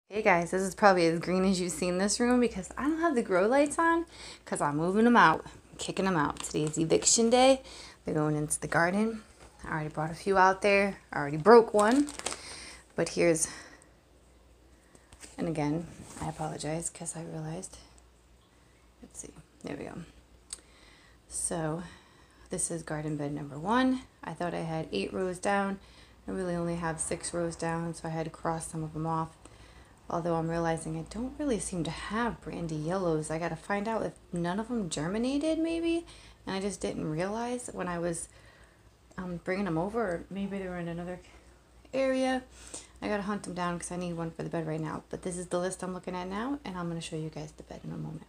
Hey guys, this is probably as green as you've seen this room because I don't have the grow lights on because I'm moving them out, kicking them out. Today's eviction day. They're going into the garden. I already brought a few out there. I already broke one. But here's, and again, I apologize because I realized, let's see, there we go. So this is garden bed number 1. I thought I had 8 rows down. I really only have 6 rows down, so I had to cross some of them off. Although I'm realizing I don't really seem to have brandy yellows. I gotta find out if none of them germinated maybe. And I just didn't realize when I was bringing them over. Or maybe they were in another area. I gotta hunt them down because I need one for the bed right now. But this is the list I'm looking at now. And I'm gonna show you guys the bed in a moment.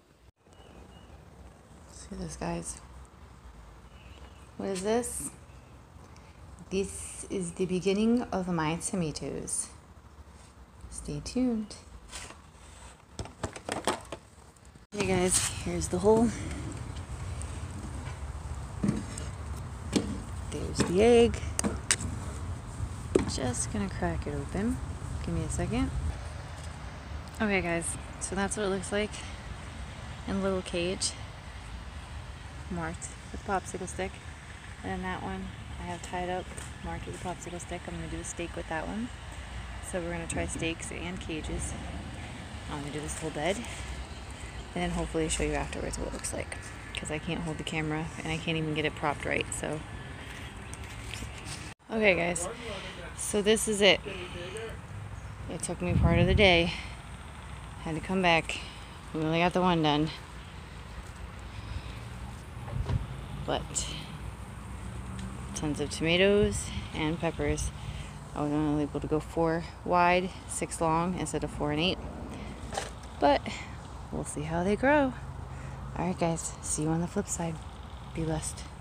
See this, guys? What is this? This is the beginning of my tomatoes. Stay tuned. Hey guys, here's the hole. There's the egg. Just gonna crack it open. Give me a second. Okay guys, so that's what it looks like in a little cage. Marked with a popsicle stick. And then that one I have tied up, marked with a popsicle stick. I'm gonna do a stake with that one. So we're going to try stakes and cages. I'm going to do this whole bed. And then hopefully show you afterwards what it looks like. Because I can't hold the camera and I can't even get it propped right. So, okay guys. So this is it. It took me part of the day. Had to come back. We only got the one done. But tons of tomatoes and peppers. I was only able to go 4 wide, 6 long instead of 4 and 8. But we'll see how they grow. Alright guys, see you on the flip side. Be blessed.